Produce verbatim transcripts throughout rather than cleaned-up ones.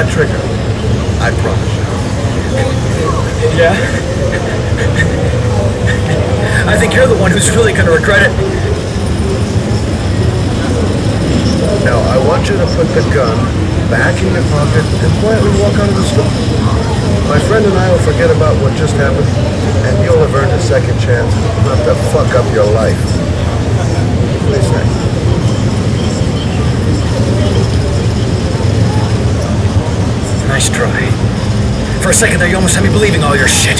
that trigger. I promise you. Yeah? I think you're the one who's really gonna regret it. Now, I want you to put the gun back in your pocket and quietly walk out of the store. My friend and I will forget about what just happened, and you'll have earned a second chance not to fuck up your life. What do you say? Nice try. For a second there, you almost had me believing all your shit.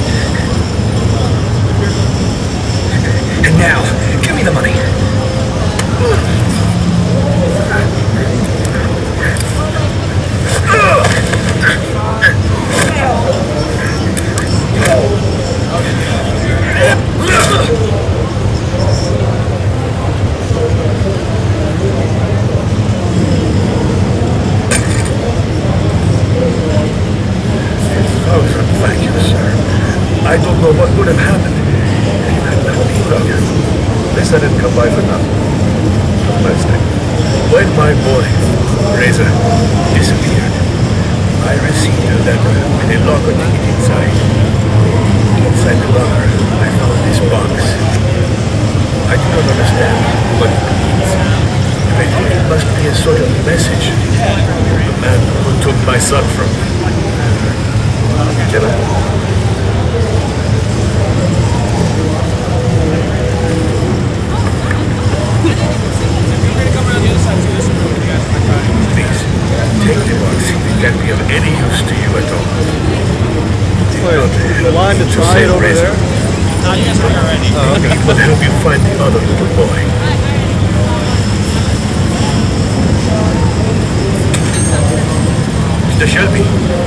And now, give me the money. Thank you, sir. I don't know what would have happened if you had not been here. This I didn't come by for nothing. Let's take it. When my boy, Razor, disappeared, I received a letter with a locker ticket inside. Inside the locker, I found this box. I do not understand what it means. I think it must be a sort of message. The man who took my son from me. Can I? Please, take the box if it can be of any use to you at all. Wait, the line to try it over there? No, you guys are already. Oh, okay. It will help you find the other little boy. Mister Shelby.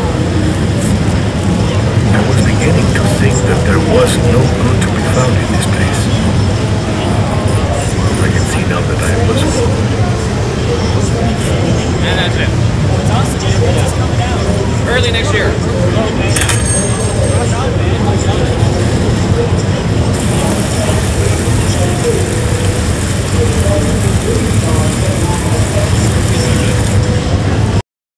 I was beginning to think that there was no good to be found in this place. I can see now that I was wrong. And that's it. It's coming out. Early next year.